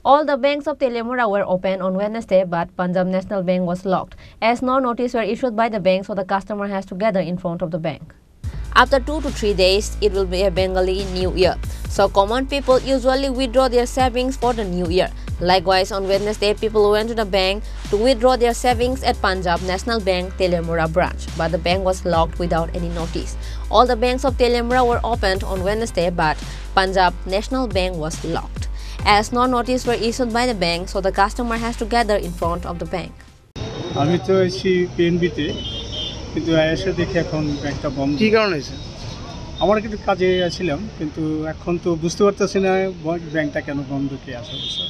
All the banks of Teliamura were open on Wednesday, but Punjab National Bank was locked, as no notice were issued by the bank, so the customer has to gather in front of the bank. After 2 to 3 days, it will be a Bengali New Year, so common people usually withdraw their savings for the New Year. Likewise, on Wednesday, people went to the bank to withdraw their savings at Punjab National Bank Teliamura branch, but the bank was locked without any notice. All the banks of Teliamura were opened on Wednesday, but Punjab National Bank was locked, as no notice were issued by the bank, so the customer has to gather in front of the bank. আমি তো AC পিএনবিতে, কিন্তু এসে দেখি এখন ব্যাংকটা বন্ধ। কি কারণে হয়েছে? আমার কিছু কাজে ছিলাম, কিন্তু এখন তো বুঝতে পারতেছি না ব্যাংকটা কেন বন্ধ, কি আছে স্যার।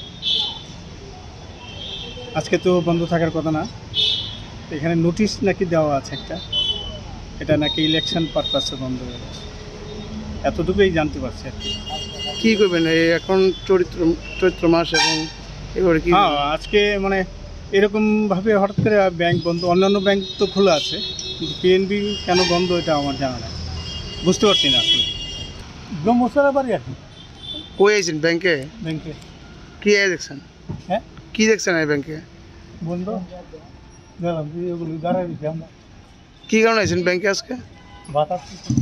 আজকে তো বন্ধ থাকার কথা না, এখানে নোটিশ নাকি দেওয়া আছে একটা, এটা নাকি ইলেকশন পারপাসে বন্ধ হয়ে গেছে, এতটুকুই জানতে পারছি আর কি। কি করবেন এখন চৈত্র মাস এবং এবারে কি? হ্যাঁ, আজকে মানে এরকমভাবে হঠাৎ করে ব্যাংক বন্ধ, অন্যান্য ব্যাংক তো খোলা আছে, কিন্তু পিএনবি কেন বন্ধ এটা আমার জানা নেই, বুঝতে পারছি না আসলে। ব্রহ্মসরা বাড়ি আর কি। কই আইছেন ব্যাংকে? ব্যাংকে কি দেখছেন? হ্যাঁ, কি দেখছেন এই ব্যাংকে? বন্ধ গেলাম, এগুলো দাঁড়াই দিচ্ছি আমরা। কি কারণে আইছেন ব্যাংকে আজকে? বাতাস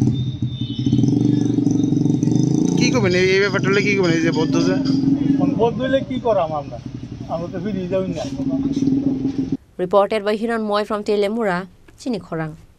কি করবেন এই ব্যাপারটা হলে? কি করবেন এই যে বদ্ধ যে বদ্ধ হলে কি করাম আমরা তো ফিরিয়ে যাবেন না। Reported by Hiran Moy from Teliamura, Chini Khorang.